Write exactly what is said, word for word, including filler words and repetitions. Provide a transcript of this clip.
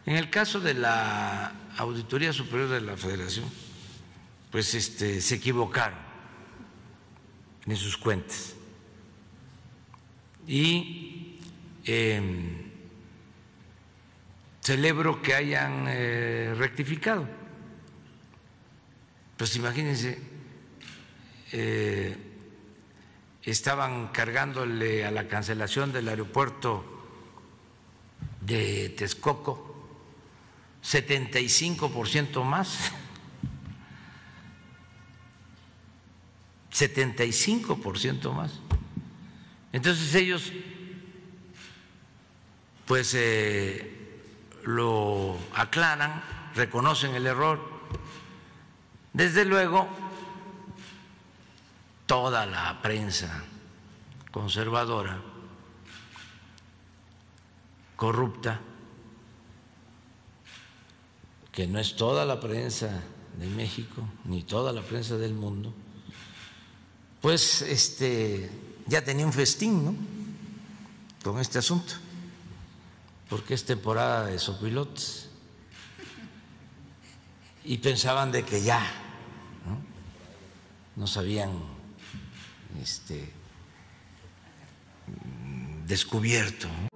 En el caso de la Auditoría Superior de la Federación, pues este, se equivocaron en sus cuentas y eh, celebro que hayan eh, rectificado. Pues imagínense, eh, estaban cargándole a la cancelación del aeropuerto de Texcoco setenta y cinco por ciento más, setenta y cinco por ciento más. Entonces ellos pues eh, lo aclaran, reconocen el error. Desde luego, toda la prensa conservadora, corrupta, que no es toda la prensa de México ni toda la prensa del mundo, pues este ya tenía un festín, ¿no?, con este asunto, porque es temporada de sopilotes y pensaban de que ya no nos habían este, descubierto, ¿no?